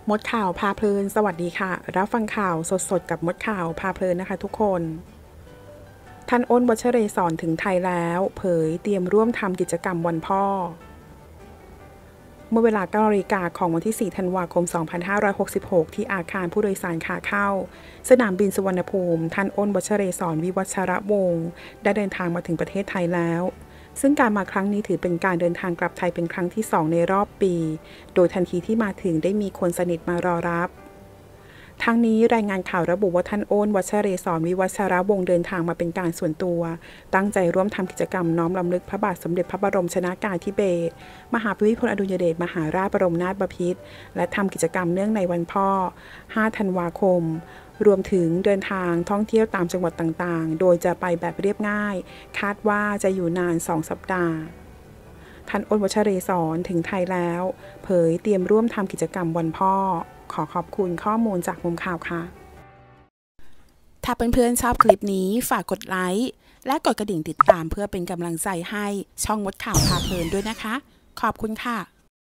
มดข่าวพาเพลินสวัสดีค่ะรับฟังข่าวสดๆกับมดข่าวพาเพลินนะคะทุกคนท่านอ้นวัชเรศรถึงไทยแล้วเผยเตรียมร่วมทำกิจกรรมวันพ่อเมื่อเวลา 9 นาฬิกาของวันที่ 4 ธันวาคม 2566 ที่อาคารผู้โดยสารขาเข้าสนามบินสุวรรณภูมิท่านอ้นวัชเรศรวิวัชรวงศ์ได้เดินทางมาถึงประเทศไทยแล้วซึ่งการมาครั้งนี้ถือเป็นการเดินทางกลับไทยเป็นครั้งที่ 2 ในรอบปีโดยทันทีที่มาถึงได้มีคนสนิทมารอรับทั้งนี้รายงานข่าวระบุว่าท่านอ้นวัชเรศรวิวัชรวงศ์เดินทางมาเป็นการส่วนตัวตั้งใจร่วมทำกิจกรรมน้อมรำลึกพระบาทสมเด็จพระบรมชนกาธิเบศรมหาภูมิพลอดุลยเดชมหาราชบรมนาถบพิตรและทำกิจกรรมเนื่องในวันพ่อ 5 ธันวาคมรวมถึงเดินทางท่องเที่ยวตามจังหวัดต่างๆโดยจะไปแบบเรียบง่ายคาดว่าจะอยู่นาน 2 สัปดาห์ท่านอ้นวัชเรศรถึงไทยแล้วเผยเตรียมร่วมทำกิจกรรมวันพ่อขอขอบคุณข้อมูลจากมุมข่าวค่ะถ้าเพื่อนๆชอบคลิปนี้ฝากกดไลค์และกดกระดิ่งติดตามเพื่อเป็นกำลังใจให้ช่องมดข่าวพาเพลินด้วยนะคะขอบคุณค่ะ